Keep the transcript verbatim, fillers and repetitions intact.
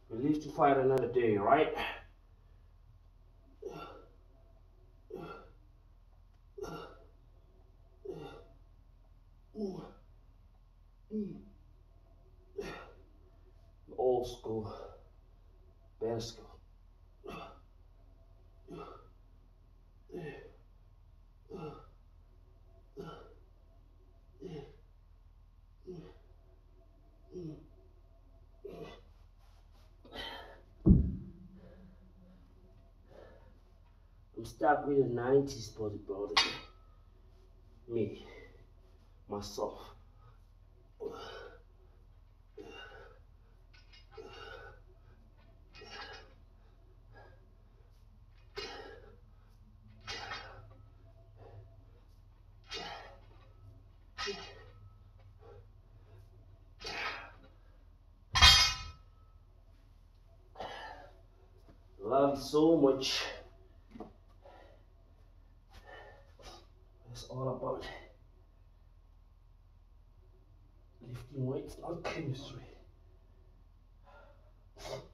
We live to fight another day, right? Old school, better school. I'm stuck with the nineties bodybuilder. Me, myself. Love you so much. It's all about lifting weights, not chemistry.